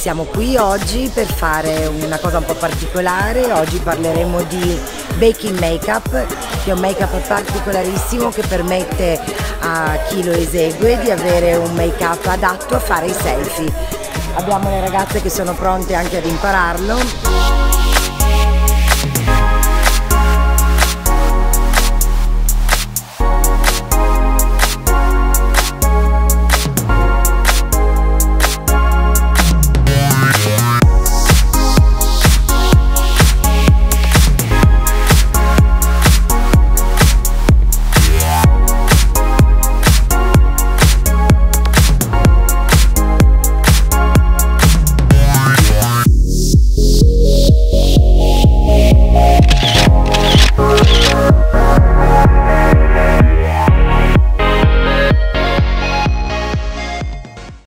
Siamo qui oggi per fare una cosa un po' particolare. Oggi parleremo di baking makeup, che è un make-up particolarissimo che permette a chi lo esegue di avere un make-up adatto a fare i selfie. Abbiamo le ragazze che sono pronte anche ad impararlo.